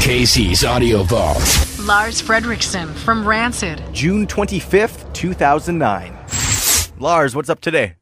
Casey's Audio Vault. Lars Frederiksen from Rancid. June 25th, 2009. Lars, what's up today?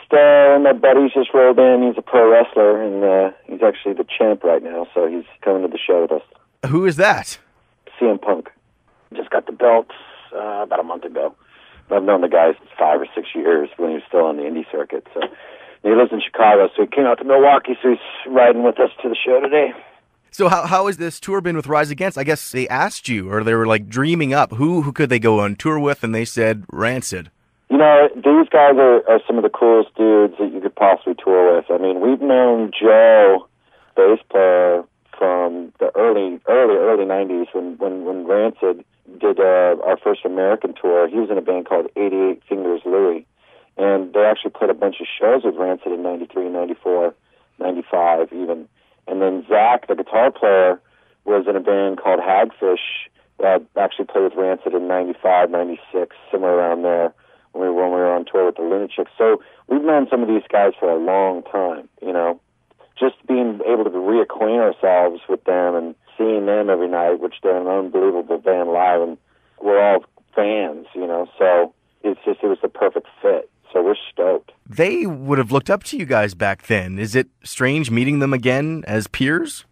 My buddy's just rolled in. He's a pro wrestler, and he's actually the champ right now, so he's coming to the show with us. Who is that? CM Punk. Just got the belt about a month ago. I've known the guy 5 or 6 years when he was still on the indie circuit. So he lives in Chicago, so he came out to Milwaukee, so he's riding with us to the show today. So how has this tour been with Rise Against? I guess they asked you, or they were like dreaming up. Who could they go on tour with? And they said Rancid. You know, these guys are some of the coolest dudes that you could possibly tour with. I mean, we've known Joe, bass player, from the early 90s when Rancid did our first American tour. He was in a band called 88 Fingers Louie, and they actually played a bunch of shows with Rancid in 93, 94, 95 even. And then Zach, the guitar player, was in a band called Hagfish that actually played with Rancid in 95, 96, somewhere around there when we were on tour with the Lunatics. So we've known some of these guys for a long time, you know. Just being able to reacquaint ourselves with them and seeing them every night, which they're an unbelievable band live, and we're all fans, you know. So it was the perfect fit. So we're stoked. They would have looked up to you guys back then. Is it strange meeting them again as peers?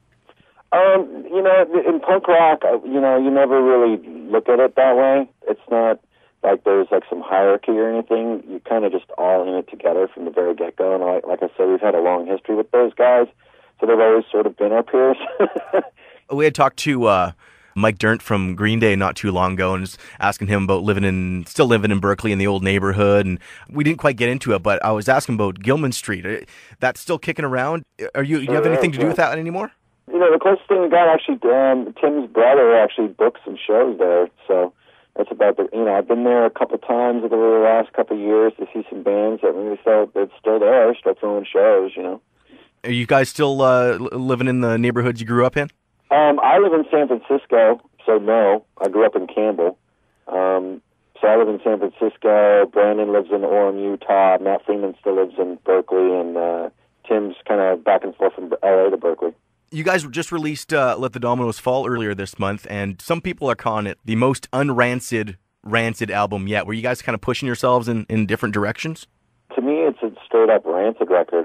You know, in punk rock, you know, you never really look at it that way. It's not like there's like some hierarchy or anything. You're kind of just all in it together from the very get-go. And like I said, we've had a long history with those guys, so they've always sort of been our peers. We had talked to Mike Dirnt from Green Day not too long ago, and just asking him about still living in Berkeley in the old neighborhood, and we didn't quite get into it, but I was asking about Gilman Street. That's still kicking around. Do you have anything to do with that anymore? You know, the closest thing we got, actually, Tim's brother actually booked some shows there, so that's about I've been there a couple times over the last couple of years to see some bands that we felt it's still there, still throwing shows, you know. Are you guys still living in the neighborhoods you grew up in? I live in San Francisco, so no. I grew up in Campbell. So I live in San Francisco. Brandon lives in Orem, Utah. Matt Freeman still lives in Berkeley, and Tim's kind of back and forth from L.A. to Berkeley. You guys just released Let the Dominoes Fall earlier this month, and some people are calling it the most Rancid album yet. Were you guys kind of pushing yourselves in different directions? To me, it's a straight-up Rancid record.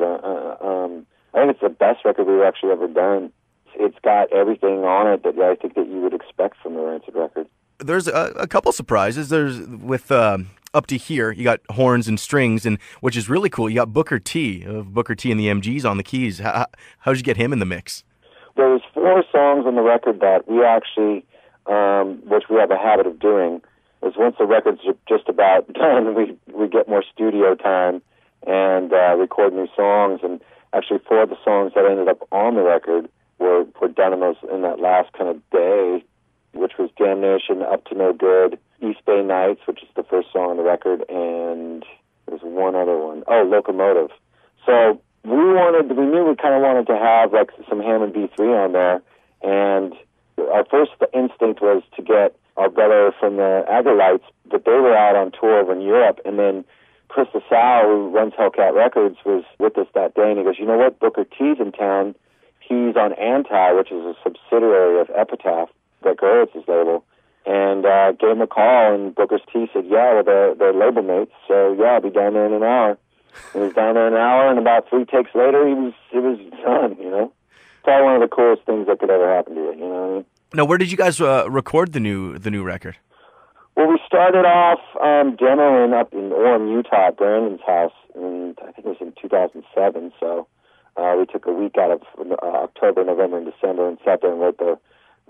I think it's the best record we've actually ever done. It's got everything on it that I think that you would expect from a Rancid record. There's a couple surprises. There's with Up to Here, you got horns and strings, and which is really cool. You got Booker T and the MGs on the keys. How'd you get him in the mix? There was 4 songs on the record that we actually, which we have a habit of doing, is once the record's just about done, we get more studio time and record new songs. And actually 4 of the songs that ended up on the record were done in that last kind of day, which was Damnation, Up to No Good, East Bay Nights, which is the first song on the record, and there's one other one. Oh, Locomotive. So we knew we kind of wanted to have like some Hammond B3 on there, and our first instinct was to get our brother from the Aggrolites, but they were out on tour over in Europe, and then Chris LaSalle, who runs Hellcat Records, was with us that day, and he goes, you know what, Booker T's in town. He's on Anti, which is a subsidiary of Epitaph, Brett Gurwitz's label, and gave him a call, and Booker's T said, yeah, well, they're label mates, so yeah, I'll be down there in an hour. He was down there an hour, and about 3 takes later, it was done, you know? It's probably one of the coolest things that could ever happen to you, you know what I mean? Now, where did you guys record the new record? Well, we started off demoing up in Orem, Utah, at Brandon's house, and I think it was in 2007, so we took a week out of October, November, and December and sat there and wrote the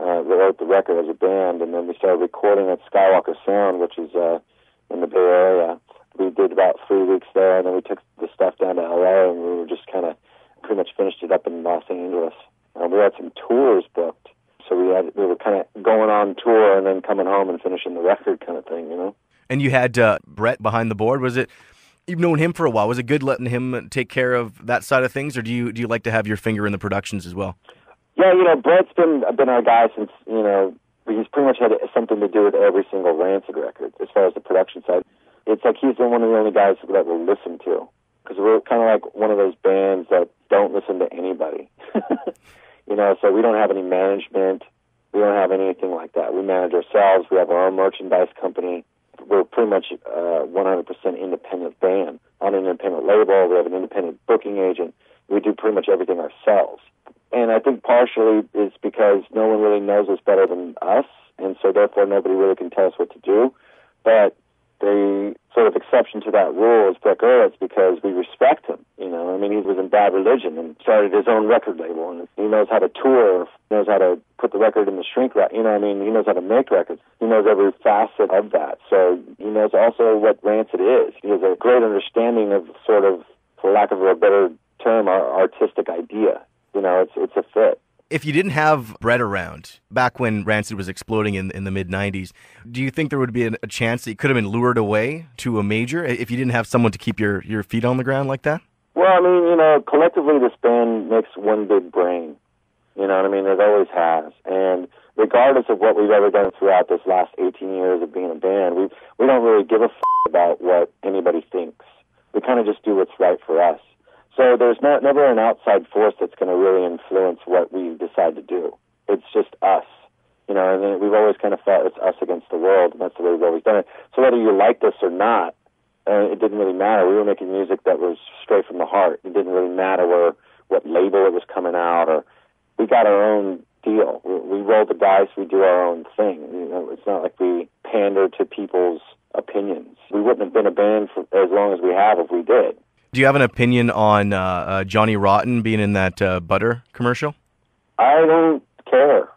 record as a band, and then we started recording at Skywalker Sound, which is in the Bay Area. We did about 3 weeks there, and then we took the stuff down to L.A., and we were just kind of pretty much finished it up in Los Angeles. We had some tours booked, so we were kind of going on tour and then coming home and finishing the record kind of thing, you know? And you had Brett behind the board. You've known him for a while. Was it good letting him take care of that side of things, or do you like to have your finger in the productions as well? Yeah, you know, Brett's been our guy since, you know, he's pretty much had something to do with every single Rancid record as far as the production side. It's like he's been one of the only guys that we'll listen to, because we're kind of like one of those bands that don't listen to anybody. You know, so we don't have any management. We don't have anything like that. We manage ourselves. We have our own merchandise company. We're pretty much 100% independent band on an independent label. We have an independent booking agent. We do pretty much everything ourselves. And I think partially it's because no one really knows us better than us, and so therefore nobody really can tell us what to do. But the sort of exception to that rule is Breck Earlitz, because we respect him. You know, I mean, he was in Bad Religion and started his own record label, and he knows how to tour, knows how to put the record in the shrink wrap. You know what I mean? He knows how to make records. He knows every facet of that. So he knows also what Rancid is. He has a great understanding of sort of, for lack of a better term, our artistic idea. You know, it's a fit. If you didn't have Brett around, back when Rancid was exploding in the mid-'90s, do you think there would be a chance that you could have been lured away to a major if you didn't have someone to keep your feet on the ground like that? Well, I mean, you know, collectively this band makes one big brain. You know what I mean? It always has. And regardless of what we've ever done throughout this last 18 years of being a band, we don't really give a about what anybody thinks. We kind of just do what's right for us. So there's never an outside force that's going to really influence what we decide to do. It's just us, you know, and then we've always kind of felt it's us against the world, and that's the way we've always done it. So whether you liked us or not, it didn't really matter. We were making music that was straight from the heart. It didn't really matter what label it was coming out, or we got our own deal. We roll the dice, we do our own thing. You know, it's not like we pander to people's opinions. We wouldn't have been a band for as long as we have if we did. Do you have an opinion on Johnny Rotten being in that butter commercial? I don't care.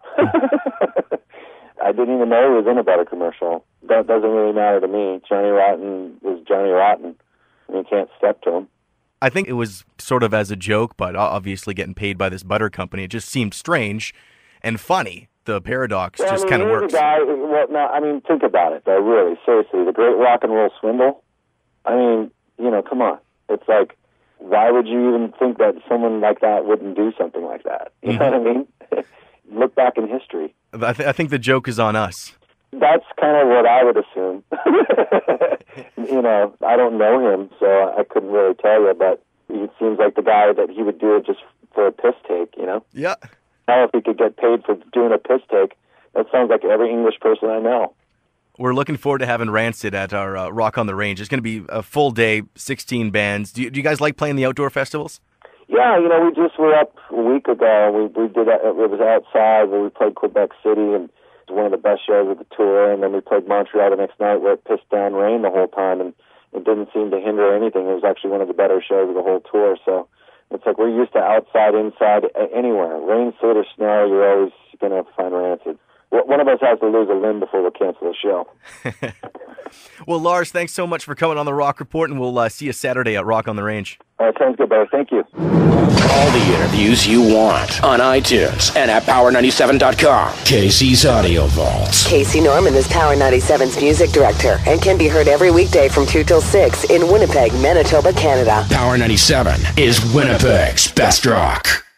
I didn't even know he was in a butter commercial. That doesn't really matter to me. Johnny Rotten is Johnny Rotten, and you can't step to him. I think it was sort of as a joke, but obviously getting paid by this butter company, it just seemed strange and funny. The paradox just kind of works. Think about it, though, really, seriously. The great rock and roll swindle, I mean, you know, come on. It's like, why would you even think that someone like that wouldn't do something like that? You know what I mean? Look back in history. I think the joke is on us. That's kind of what I would assume. You know, I don't know him, so I couldn't really tell you, but he seems like the guy that he would do it just for a piss take, you know? Yeah. Now if he could get paid for doing a piss take, that sounds like every English person I know. We're looking forward to having Rancid at our Rock on the Range. It's going to be a full day, 16 bands. Do you guys like playing the outdoor festivals? Yeah, you know, we just were up a week ago. We did that. It was outside where we played Quebec City, and it was one of the best shows of the tour. And then we played Montreal the next night where it pissed down rain the whole time, and it didn't seem to hinder anything. It was actually one of the better shows of the whole tour. So it's like we're used to outside, inside, anywhere. Rain, sleet, or snow, you're always going to find Rancid. One of us has to lose a limb before we cancel the show. Well, Lars, thanks so much for coming on the Rock Report, and we'll see you Saturday at Rock on the Range. All right, sounds good, brother. Thank you. All the interviews you want on iTunes and at Power97.com. Casey's Audio Vaults. Casey Norman is Power 97's music director and can be heard every weekday from 2 till 6 in Winnipeg, Manitoba, Canada. Power 97 is Winnipeg's best rock.